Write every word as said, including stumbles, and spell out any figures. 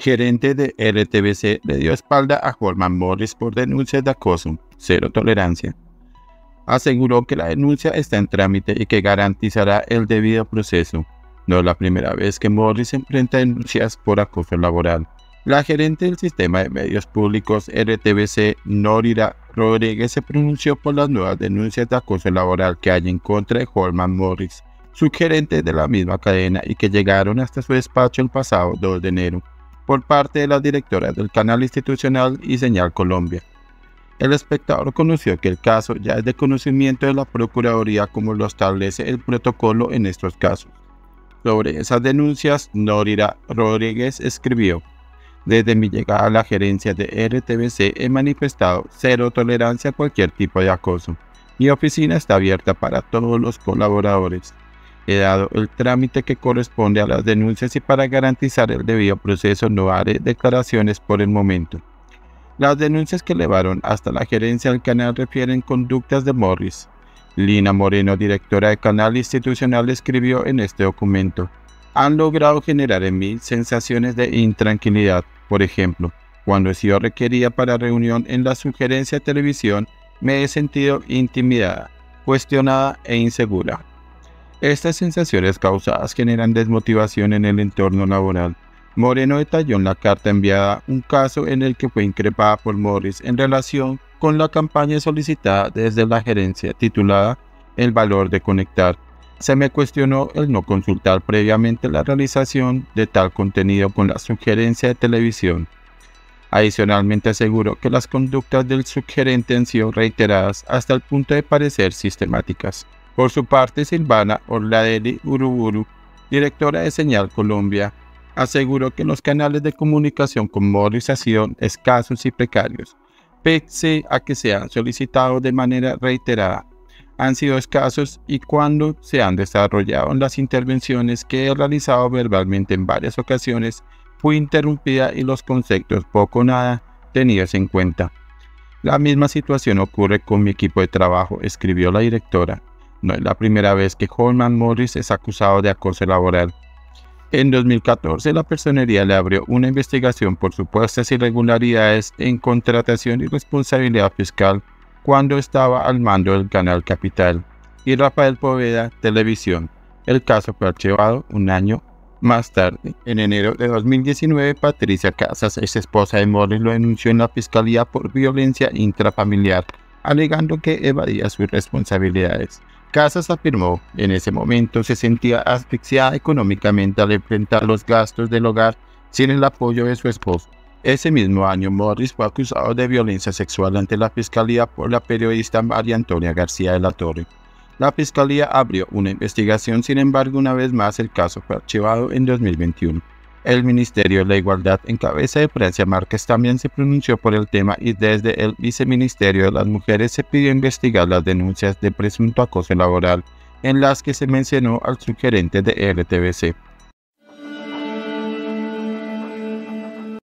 Gerente de R T V C le dio espalda a Holman Morris por denuncias de acoso. Cero tolerancia. Aseguró que la denuncia está en trámite y que garantizará el debido proceso. No es la primera vez que Morris enfrenta denuncias por acoso laboral. La gerente del sistema de medios públicos R T V C, Norira Rodríguez, se pronunció por las nuevas denuncias de acoso laboral que hay en contra de Holman Morris, subgerente de la misma cadena, y que llegaron hasta su despacho el pasado dos de enero, por parte de las directoras del canal institucional y Señal Colombia. El espectador conoció que el caso ya es de conocimiento de la Procuraduría, como lo establece el protocolo en estos casos. Sobre esas denuncias, Norira Rodríguez escribió: "Desde mi llegada a la gerencia de R T V C he manifestado cero tolerancia a cualquier tipo de acoso. Mi oficina está abierta para todos los colaboradores. He dado el trámite que corresponde a las denuncias y para garantizar el debido proceso no haré declaraciones por el momento". Las denuncias que elevaron hasta la gerencia del canal refieren conductas de Morris. Lina Moreno, directora de Canal Institucional, escribió en este documento: "Han logrado generar en mí sensaciones de intranquilidad. Por ejemplo, cuando he sido requerida para reunión en la sugerencia de televisión, me he sentido intimidada, cuestionada e insegura. Estas sensaciones causadas generan desmotivación en el entorno laboral". Moreno detalló en la carta enviada un caso en el que fue increpada por Morris en relación con la campaña solicitada desde la gerencia titulada "El valor de conectar". Se me cuestionó el no consultar previamente la realización de tal contenido con la sugerencia de televisión. Adicionalmente aseguró que las conductas del subgerente han sido reiteradas hasta el punto de parecer sistemáticas. Por su parte, Silvana Orladeli Uruburu, directora de Señal Colombia, aseguró que los canales de comunicación con Morris han sido escasos y precarios, pese a que se han solicitado de manera reiterada. Han sido escasos y cuando se han desarrollado las intervenciones que he realizado verbalmente en varias ocasiones, fui interrumpida y los conceptos poco o nada tenidos en cuenta. La misma situación ocurre con mi equipo de trabajo, escribió la directora. No es la primera vez que Holman Morris es acusado de acoso laboral. En dos mil catorce, la Personería le abrió una investigación por supuestas irregularidades en contratación y responsabilidad fiscal cuando estaba al mando del canal Capital y Rafael Poveda Televisión. El caso fue archivado un año más tarde. En enero de dos mil diecinueve, Patricia Casas, ex esposa de Morris, lo denunció en la fiscalía por violencia intrafamiliar, alegando que evadía sus responsabilidades. Casas afirmó en ese momento se sentía asfixiada económicamente al enfrentar los gastos del hogar sin el apoyo de su esposo. Ese mismo año, Morris fue acusado de violencia sexual ante la fiscalía por la periodista María Antonia García de la Torre. La fiscalía abrió una investigación, sin embargo, una vez más el caso fue archivado en dos mil veintiuno. El Ministerio de la Igualdad, en cabeza de Francia Márquez, también se pronunció por el tema y desde el Viceministerio de las Mujeres se pidió investigar las denuncias de presunto acoso laboral en las que se mencionó al subgerente de R T V C.